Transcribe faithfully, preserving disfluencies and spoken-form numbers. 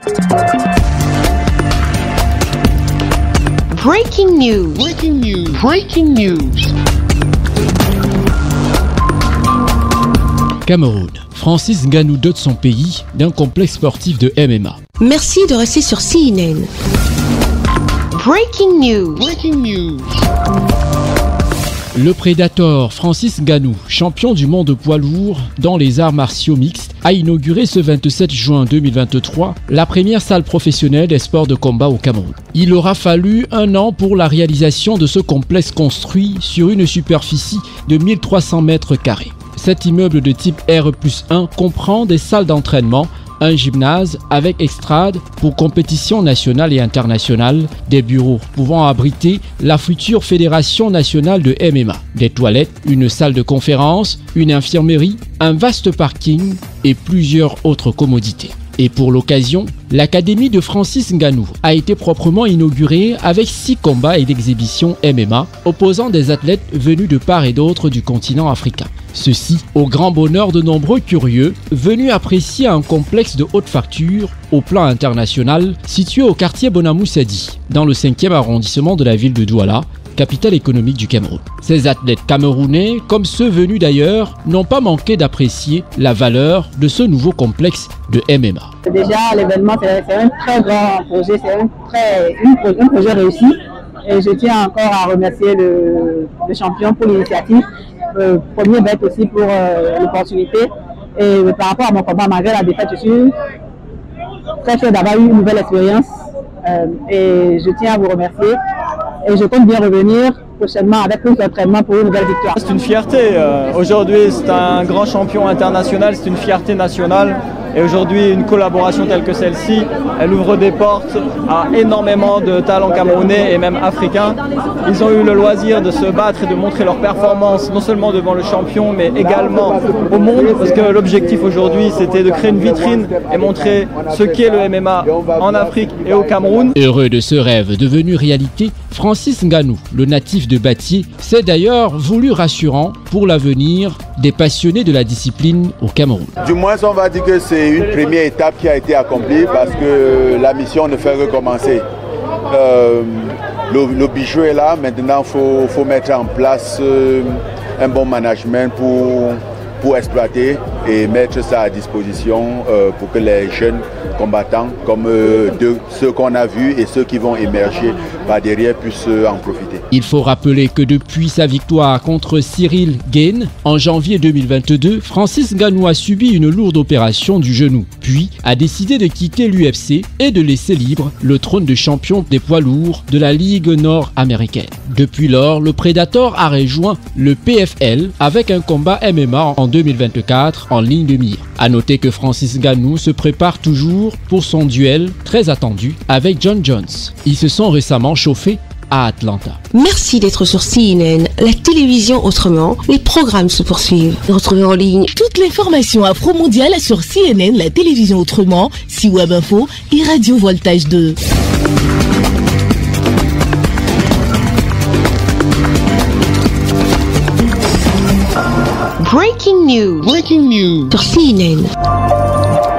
Breaking news. Breaking news. Breaking news. Cameroun. Francis Ngannou dote son pays d'un complexe sportif de M M A. Merci de rester sur C N N. Breaking news. Breaking news. Le Predator Francis Ngannou, champion du monde poids lourd dans les arts martiaux mixtes, a inauguré ce vingt-sept juin deux mille vingt-trois la première salle professionnelle des sports de combat au Cameroun. Il aura fallu un an pour la réalisation de ce complexe construit sur une superficie de mille trois cents mètres carrés. Cet immeuble de type R plus un comprend des salles d'entraînement, un gymnase avec estrade pour compétitions nationales et internationales, des bureaux pouvant abriter la future Fédération nationale de M M A, des toilettes, une salle de conférence, une infirmerie, un vaste parking et plusieurs autres commodités. Et pour l'occasion, l'Académie de Francis Ngannou a été proprement inaugurée avec six combats et d'exhibitions M M A opposant des athlètes venus de part et d'autre du continent africain. Ceci au grand bonheur de nombreux curieux venus apprécier un complexe de haute facture au plan international situé au quartier Bonamoussadi, dans le cinquième arrondissement de la ville de Douala, capitale économique du Cameroun. Ces athlètes camerounais, comme ceux venus d'ailleurs, n'ont pas manqué d'apprécier la valeur de ce nouveau complexe de M M A. Déjà, l'événement, c'est un très grand projet, c'est un, très, un, un projet réussi. Et je tiens encore à remercier le, le champion pour l'initiative. Euh, premier bête aussi pour euh, l'opportunité. Et euh, par rapport à mon combat, malgré la défaite, je suis très fier d'avoir eu une nouvelle expérience. Euh, et je tiens à vous remercier. Et je compte bien revenir prochainement avec plus d'entraînement pour une nouvelle victoire. C'est une fierté. Euh, aujourd'hui, c'est un grand champion international, c'est une fierté nationale. Et aujourd'hui, une collaboration telle que celle-ci, elle ouvre des portes à énormément de talents camerounais et même africains. Ils ont eu le loisir de se battre et de montrer leur performance, non seulement devant le champion, mais également au monde. Parce que l'objectif aujourd'hui, c'était de créer une vitrine et montrer ce qu'est le M M A en Afrique et au Cameroun. Heureux de ce rêve devenu réalité, Francis Ngannou, le natif de Batié, s'est d'ailleurs voulu rassurant pour l'avenir des passionnés de la discipline au Cameroun. Du moins, on va dire que c'est une première étape qui a été accomplie parce que la mission ne fait recommencer. Euh, le, le bijou est là, maintenant il faut, faut mettre en place euh, un bon management pour, pour exploiter et mettre ça à disposition euh, pour que les jeunes combattants comme euh, de ceux qu'on a vus et ceux qui vont émerger par derrière puissent euh, en profiter. Il faut rappeler que depuis sa victoire contre Cyril Gane en janvier deux mille vingt-deux, Francis Ngannou a subi une lourde opération du genou, puis a décidé de quitter l'U F C et de laisser libre le trône de champion des poids lourds de la Ligue nord-américaine. Depuis lors, le Predator a rejoint le P F L avec un combat M M A en deux mille vingt-quatre en ligne de mire. A noter que Francis Ngannou se prépare toujours pour son duel très attendu avec John Jones. Ils se sont récemment chauffés à Atlanta. Merci d'être sur C N N, la télévision autrement. Les programmes se poursuivent. Retrouvez en ligne toute l'information afro-mondiale sur C N N, la télévision autrement, C Web Info et Radio Voltage deux. Breaking news. Breaking news. Sur C N N.